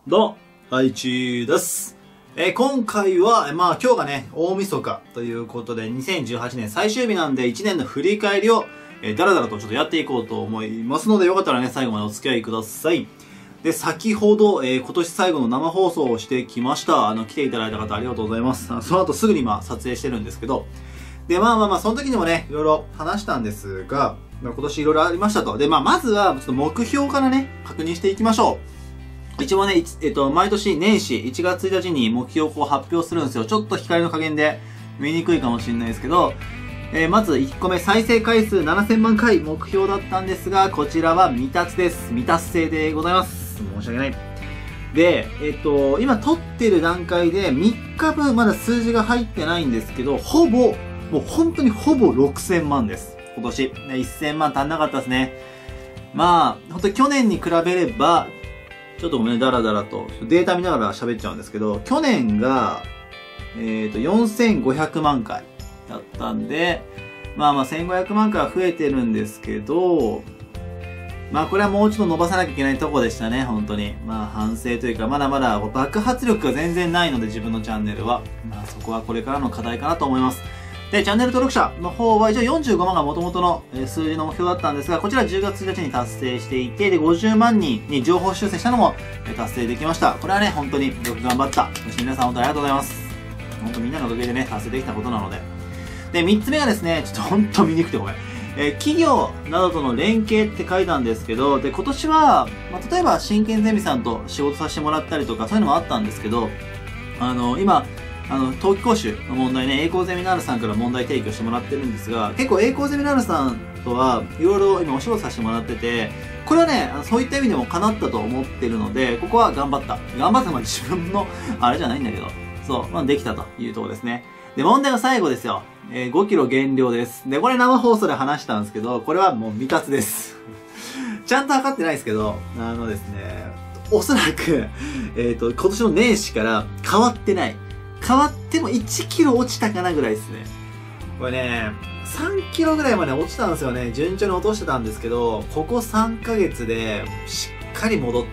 どうも、ハイチーです。今回は、今日がね、大晦日ということで、2018年最終日なんで、1年の振り返りを、だらだらとちょっとやっていこうと思いますので、よかったらね、最後までお付き合いください。で、先ほど、今年最後の生放送をしてきました。来ていただいた方ありがとうございます。その後すぐに今、撮影してるんですけど、で、その時にもね、いろいろ話したんですが、今年いろいろありましたと。で、まずは、ちょっと目標からね、確認していきましょう。一応ね、毎年年始1月1日に目標をこう発表するんですよ。ちょっと光の加減で見にくいかもしれないですけど、まず1個目、再生回数7000万回目標だったんですが、こちらは未達です。未達成でございます。申し訳ない。で、今撮ってる段階で3日分まだ数字が入ってないんですけど、もう本当にほぼ6000万です。今年。1000万足んなかったですね。本当に去年に比べれば、ちょっとごめんね、だらだらとデータ見ながら喋っちゃうんですけど、去年が、4500万回だったんで、1500万回は増えてるんですけど、これはもうちょっと伸ばさなきゃいけないとこでしたね、本当に。反省というか、まだまだ爆発力が全然ないので、自分のチャンネルは。そこはこれからの課題かなと思います。で、チャンネル登録者の方は一応45万が元々の数字の目標だったんですが、こちら10月1日に達成していて、で、50万人に情報修正したのも達成できました。これはね、本当によく頑張った。そして皆さん本当にありがとうございます。本当みんなのおかげでね、達成できたことなので。で、3つ目がですね、ちょっと本当見にくくてごめん。企業などとの連携って書いたんですけど、で、今年は、例えば、真剣ゼミさんと仕事させてもらったりとか、そういうのもあったんですけど、今、冬季講習の問題ね、栄光ゼミナールさんから問題提供してもらってるんですが、結構栄光ゼミナールさんとはいろいろ今お仕事させてもらってて、これはね、そういった意味でも叶ったと思ってるので、ここは頑張った。頑張ったのは自分の、あれじゃないんだけど、そう、できたというところですね。で、問題は最後ですよ。5キロ減量です。で、これ生放送で話したんですけど、これはもう未達です。ちゃんと測ってないですけど、ですね、おそらく、今年の年始から変わってない。変わっても1キロ落ちたかなぐらいですね。これね、3キロぐらいまで落ちたんですよね。順調に落としてたんですけど、ここ3ヶ月でしっかり戻った。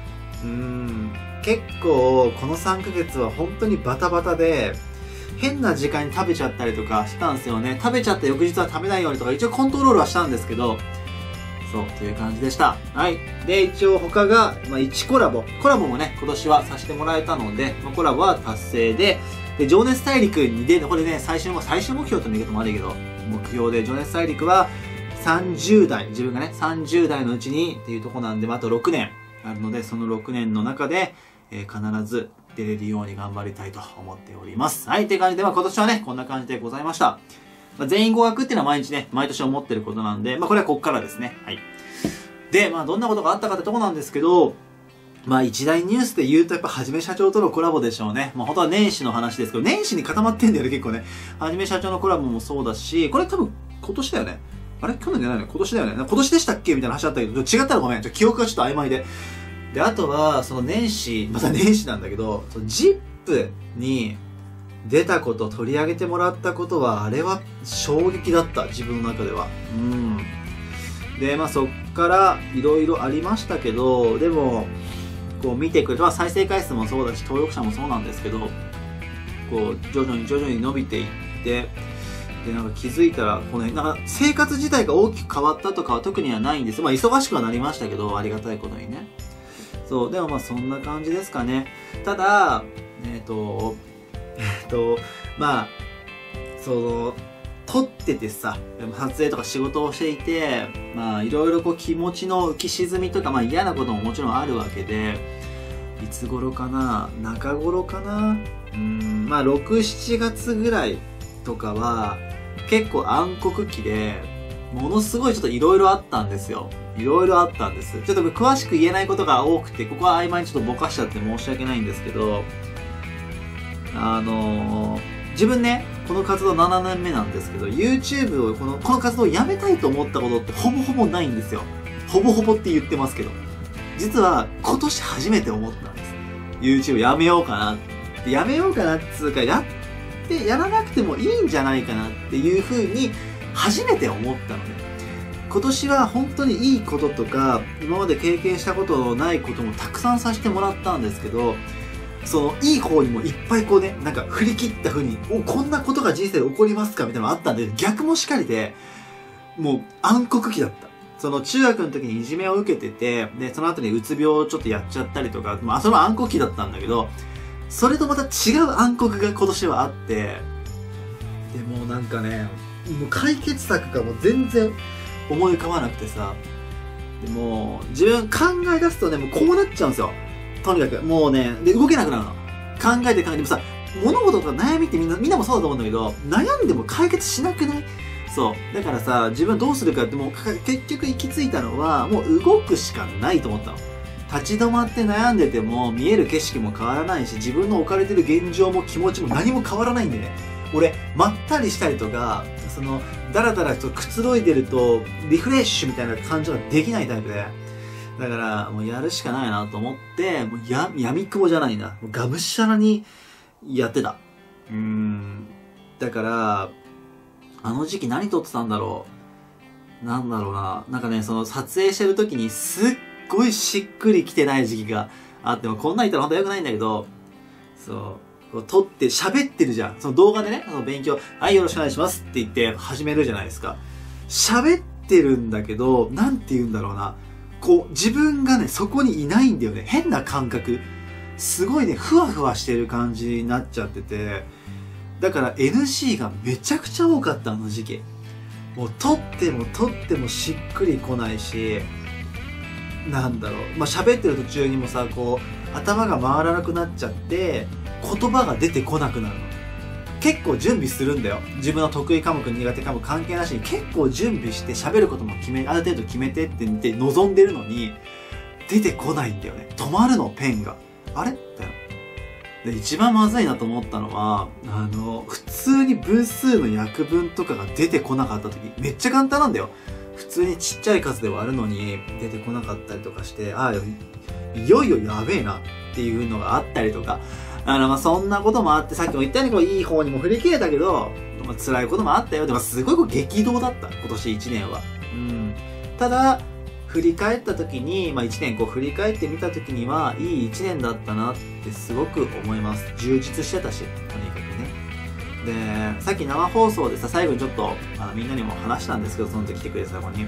結構この3ヶ月は本当にバタバタで、変な時間に食べちゃったりとかしたんですよね。食べちゃった翌日は食べないようにとか、一応コントロールはしたんですけど、そう、という感じでした。はい。で、一応他が、1コラボ。コラボもね、今年はさせてもらえたので、コラボは達成で、で、情熱大陸に出る、これね、最終目標って言うことも悪いけど、目標で、情熱大陸は30代、自分がね、30代のうちにっていうとこなんで、あと6年あるので、その6年の中で、必ず出れるように頑張りたいと思っております。はい。っていう感じで、今年はね、こんな感じでございました。全員合格っていうのは毎日ね、毎年思ってることなんで、これはこっからですね。はい。で、どんなことがあったかってとこなんですけど、一大ニュースで言うとやっぱはじめ社長とのコラボでしょうね。本当は年始の話ですけど、年始に固まってんだよね、結構ね。はじめ社長のコラボもそうだし、これ多分今年だよね。あれ去年じゃないの今年だよね。今年でしたっけみたいな話あったけど、違ったらごめん。記憶がちょっと曖昧で。で、あとは、その年始、また年始なんだけど、ZIP に、出たこと、取り上げてもらったことは、あれは衝撃だった、自分の中では。で、そっからいろいろありましたけど、でも、こう見てくれて、再生回数もそうだし、登録者もそうなんですけど、こう、徐々に伸びていって、で、気づいたら、生活自体が大きく変わったとかは特にはないんです。忙しくはなりましたけど、ありがたいことにね。そう、でもそんな感じですかね。ただ、撮っててさ、撮影とか仕事をしていて、いろいろこう気持ちの浮き沈みとか、嫌なことももちろんあるわけで、いつ頃かな、中頃かな、6、7月ぐらいとかは、結構暗黒期で、ものすごいちょっといろいろあったんですよ。いろいろあったんです。ちょっと詳しく言えないことが多くて、ここは曖昧にちょっとぼかしちゃって申し訳ないんですけど、自分ね、この活動7年目なんですけど、YouTube をこの活動をやめたいと思ったことってほぼほぼないんですよ。ほぼほぼって言ってますけど。実は今年初めて思ったんです。YouTube やめようかなって。やめようかなっつうか、やらなくてもいいんじゃないかなっていう風に初めて思ったのね。 今年は本当にいいこととか、今まで経験したことのないこともたくさんさせてもらったんですけど、そのいい方にもいっぱいこうね、なんか振り切った風に、こんなことが人生で起こりますかみたいなのがあったんで、逆もしかりで、もう暗黒期だった。その中学の時にいじめを受けてて、で、その後にうつ病をちょっとやっちゃったりとか、まあそれは暗黒期だったんだけど、それとまた違う暗黒が今年はあって、でもうなんかね、もう解決策がもう全然思い浮かばなくてさ、でも自分考え出すとね、もうこうなっちゃうんですよ。とにかくもうね、で動けなくなるの。考えてでもさ、物事とか悩みってみんなもそうだと思うんだけど、悩んでも解決しなくない？そう。だからさ、自分はどうするかってもう結局行き着いたのは、もう動くしかないと思ったの。立ち止まって悩んでても見える景色も変わらないし、自分の置かれてる現状も気持ちも何も変わらないんでね。俺、まったりしたりとか、その、だらだらとくつろいでると、リフレッシュみたいな感じができないタイプで。だから、もうやるしかないなと思って、もう闇雲じゃないな。もうがむしゃらにやってた。だから、あの時期何撮ってたんだろう。なんだろうな。なんかね、その撮影してる時にすっごいしっくりきてない時期があっても、こんなん言ったら本当は良くないんだけど、そう。撮って喋ってるじゃん。その動画でね、その勉強、はい、よろしくお願いしますって言って始めるじゃないですか。喋ってるんだけど、なんて言うんだろうな。こう、自分がね、そこにいないんだよね。変な感覚。すごいね、ふわふわしてる感じになっちゃってて。だから NG がめちゃくちゃ多かった、あの時期。もう撮ってもしっくりこないし、なんだろう。まあ、喋ってる途中にもさ、こう、頭が回らなくなっちゃって、言葉が出てこなくなるの。結構準備するんだよ。自分の得意科目苦手科目関係なしに結構準備して喋ることもある程度決めてって言って望んでるのに出てこないんだよね。止まるの、ペンが。あれみたいな。で、一番まずいなと思ったのは、普通に分数の約分とかが出てこなかった時、めっちゃ簡単なんだよ。普通にちっちゃい数で割るのに出てこなかったりとかして、いよいよやべえなっていうのがあったりとか、まあ、そんなこともあって、さっきも言ったように、こう、いい方にも振り切れたけど、まあ、辛いこともあったよ。でも、すごいこう激動だった。今年1年は。ただ、振り返った時に、まあ、1年こう振り返ってみた時には、いい1年だったなってすごく思います。充実してたし、とにかくね。で、さっき生放送でさ、最後にちょっと、みんなにも話したんですけど、その時来てくれた子に。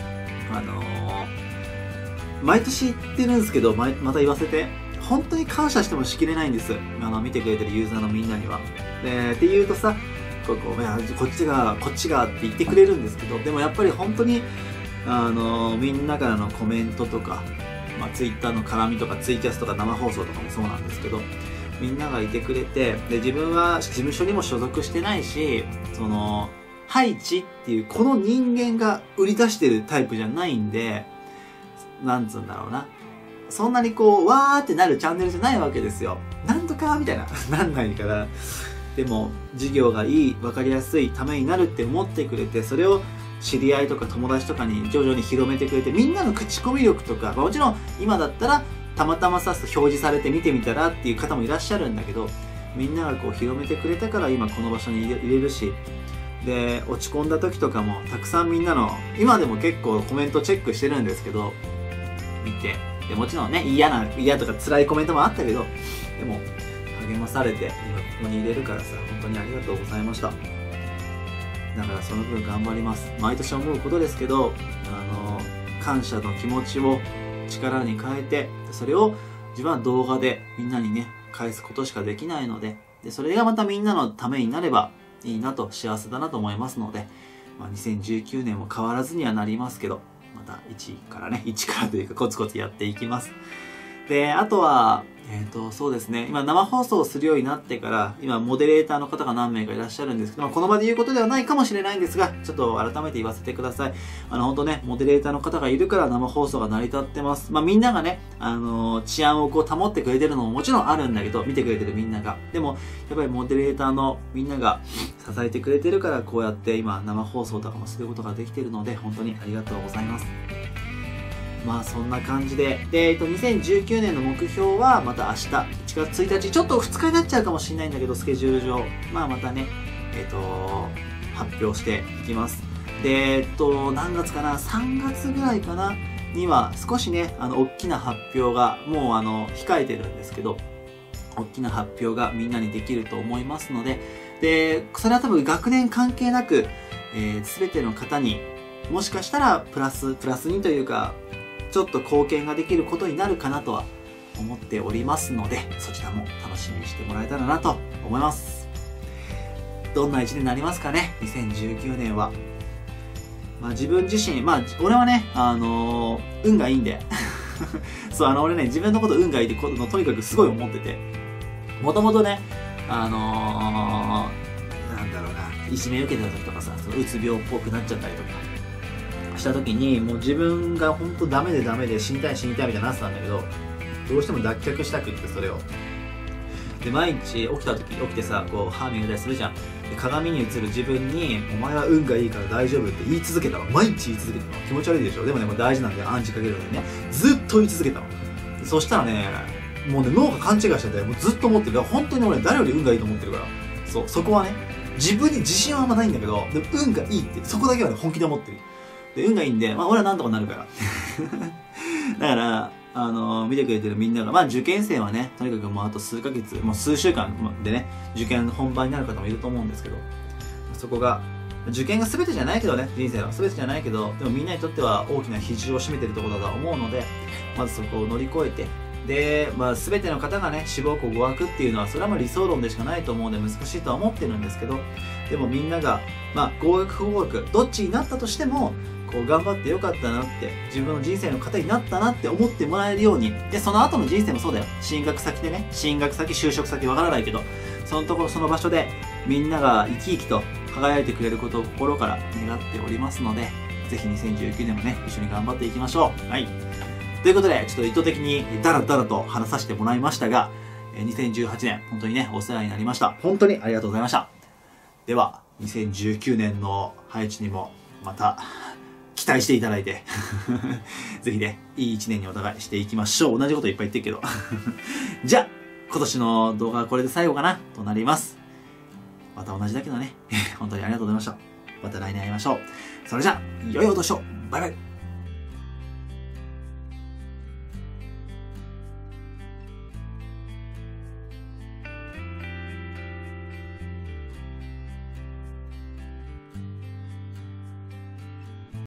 毎年言ってるんですけど、また言わせて。本当に感謝してもしきれないんです。見てくれてるユーザーのみんなには。って言うとさ、こっちがって言ってくれるんですけど、でもやっぱり本当に、みんなからのコメントとか、まあ、ツイッターの絡みとか、ツイキャスとか生放送とかもそうなんですけど、みんながいてくれて、で、自分は事務所にも所属してないし、ハイチっていう、この人間が売り出してるタイプじゃないんで、なんつうんだろうな。そんなにこう、わーってなるチャンネルじゃないわけですよ。なんとかみたいな。なんないから。でも、授業がいい、わかりやすいためになるって思ってくれて、それを知り合いとか友達とかに徐々に広めてくれて、みんなの口コミ力とか、もちろん今だったら、たまたまさ表示されて見てみたらっていう方もいらっしゃるんだけど、みんながこう広めてくれたから今この場所に入れるし、で、落ち込んだ時とかもたくさんみんなの、今でも結構コメントチェックしてるんですけど、見て、でもちろんね、嫌とか辛いコメントもあったけど、でも、励まされて、今ここに入れるからさ、本当にありがとうございました。だからその分頑張ります。毎年思うことですけど、感謝の気持ちを力に変えて、それを自分は動画でみんなにね、返すことしかできないので、それがまたみんなのためになればいいなと、幸せだなと思いますので、2019年も変わらずにはなりますけど、また1からというかコツコツやっていきます。で、あとは、そうですね、今生放送をするようになってから、今モデレーターの方が何名かいらっしゃるんですけど、この場で言うことではないかもしれないんですが、ちょっと改めて言わせてください。本当ね、モデレーターの方がいるから生放送が成り立ってます。みんながね、治安をこう保ってくれてるのももちろんあるんだけど、見てくれてるみんなが。でも、やっぱりモデレーターのみんなが支えてくれてるから、こうやって今生放送とかもすることができてるので、本当にありがとうございます。そんな感じで。で、2019年の目標はまた明日、1月1日、ちょっと2日になっちゃうかもしれないんだけど、スケジュール上、またね、発表していきます。 で、何月かな ?3 月ぐらいかなには少しね、大きな発表が、もう控えてるんですけど、大きな発表がみんなにできると思いますので、で、それは多分学年関係なく、すべての方にもしかしたらプラスにというか、ちょっと貢献ができることになるかなとは思っておりますので、そちらも楽しみにしてもらえたらなと思います。どんな一年になりますかね、2019年は。まあ自分自身、まあ俺はね、運がいいんで、そう、俺ね、自分のこと運がいいってことのとにかくすごい思ってて、もともとね、なんだろうな、いじめ受けてた時とかさ、そのうつ病っぽくなっちゃったりとかした時に、もう自分が本当ダメで死にたいみたいになってたんだけど、どうしても脱却したくって、それを。で、毎日起きてさ、こう歯磨いたりするじゃん。で、鏡に映る自分に、お前は運がいいから大丈夫って言い続けたの。毎日言い続けたの。気持ち悪いでしょ。でもね、もう大事なんで暗示かけるのにね、ずっと言い続けたの。そしたらね、もうね、脳が勘違いしてて、もうずっと思ってる。本当に俺誰より運がいいと思ってるから。そう、そこはね、自分に自信はあんまないんだけど、でも運がいいって、そこだけはね、本気で思ってる。で、運がいいんで、まあ俺はなんとかなるから。だから、見てくれてるみんなが、まあ受験生はね、とにかくもうあと数ヶ月、もう数週間でね、受験本番になる方もいると思うんですけど、そこが、受験が全てじゃないけどね、人生は全てじゃないけど、でもみんなにとっては大きな比重を占めてるところだと思うので、まずそこを乗り越えて、で、まあ全ての方がね、志望校合格っていうのは、それはまあ理想論でしかないと思うんで難しいとは思ってるんですけど、でもみんなが、まあ合格不合格、どっちになったとしても、こう頑張ってよかったなって、自分の人生の糧になったなって思ってもらえるように、で、その後の人生もそうだよ。進学先でね、就職先わからないけど、そのところ、その場所でみんなが生き生きと輝いてくれることを心から願っておりますので、ぜひ2019年もね、一緒に頑張っていきましょう。はい。ということで、ちょっと意図的にダラダラと話させてもらいましたが、2018年、本当にね、お世話になりました。本当にありがとうございました。では、2019年の配置にもまた、期待していただいてぜひね、いい一年にお互いしていきましょう。同じこといっぱい言ってるけどじゃあ、今年の動画はこれで最後かなとなります。また同じだけどね本当にありがとうございました。また来年会いましょう。それじゃあ、良いお年を。バイバイ。